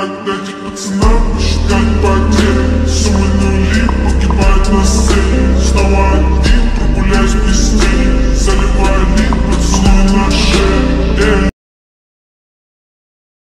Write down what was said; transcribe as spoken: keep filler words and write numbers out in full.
отдать пацанам, посчитать потери. Суммы нули погибают на сцене. Снова один